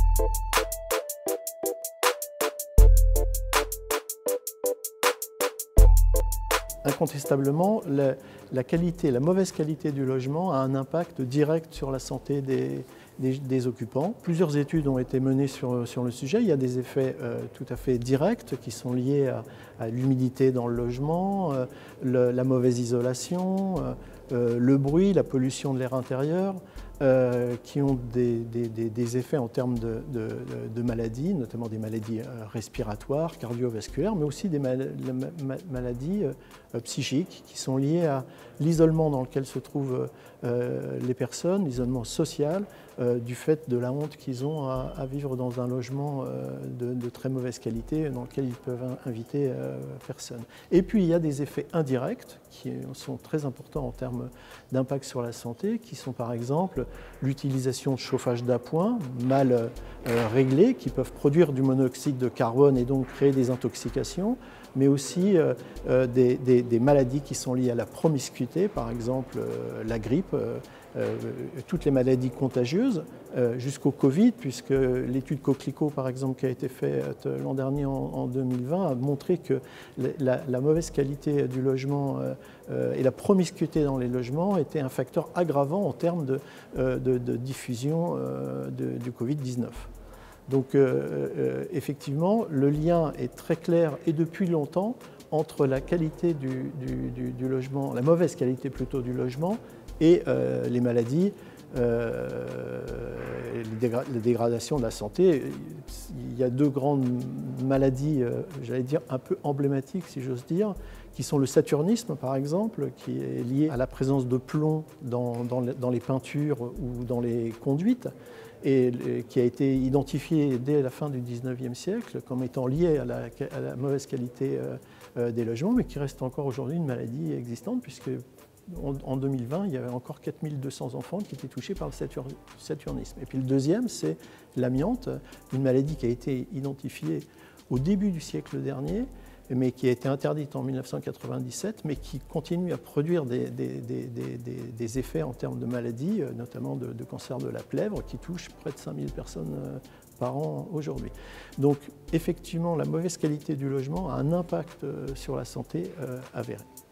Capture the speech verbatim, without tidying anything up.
Incontestablement, la, la qualité, la mauvaise qualité du logement a un impact direct sur la santé des, des, des occupants. Plusieurs études ont été menées sur, sur le sujet. Il y a des effets euh, tout à fait directs qui sont liés à, à l'humidité dans le logement, euh, le, la mauvaise isolation, euh, euh, le bruit, la pollution de l'air intérieur, euh, qui ont des, des, des effets en termes de, de, de maladies, notamment des maladies respiratoires, cardiovasculaires, mais aussi des mal maladies euh, psychiques qui sont liées à l'isolement dans lequel se trouvent euh, les personnes, l'isolement social, euh, du fait de la honte qu'ils ont à, à vivre dans un logement euh, de, de très mauvaise qualité dans lequel ils peuvent inviter euh, personne. Et puis il y a des effets indirects qui sont très importants en termes d'impact sur la santé, qui sont par exemple l'utilisation de chauffage d'appoint mal euh, réglés, qui peuvent produire du monoxyde de carbone et donc créer des intoxications, mais aussi euh, euh, des, des, des maladies qui sont liées à la promiscuité, par exemple euh, la grippe, euh, euh, toutes les maladies contagieuses, euh, jusqu'au Covid, puisque l'étude Coquelicot, par exemple, qui a été faite l'an dernier en, en deux mille vingt, a montré que la, la mauvaise qualité du logement euh, euh, et la promiscuité dans les logements étaient un facteur aggravant en termes de, euh, de, de diffusion euh, de, du Covid dix-neuf. Donc euh, euh, effectivement, le lien est très clair et depuis longtemps entre la qualité du, du, du, du logement, la mauvaise qualité plutôt du logement et euh, les maladies, euh, les, dégra les dégradations de la santé. Il y a deux grandes maladies, euh, j'allais dire un peu emblématiques si j'ose dire, qui sont le saturnisme par exemple, qui est lié à la présence de plomb dans, dans, dans les peintures ou dans les conduites, et qui a été identifié dès la fin du dix-neuvième siècle comme étant lié à la, à la mauvaise qualité euh, des logements, mais qui reste encore aujourd'hui une maladie existante, puisque en, en deux mille vingt, il y avait encore quatre mille deux cents enfants qui étaient touchés par le satur, saturnisme. Et puis le deuxième, c'est l'amiante, une maladie qui a été identifiée au début du siècle dernier, mais qui a été interdite en mille neuf cent quatre-vingt-dix-sept, mais qui continue à produire des, des, des, des, des effets en termes de maladies, notamment de, de cancer de la plèvre, qui touche près de cinq mille personnes par an aujourd'hui. Donc effectivement, la mauvaise qualité du logement a un impact sur la santé avéré.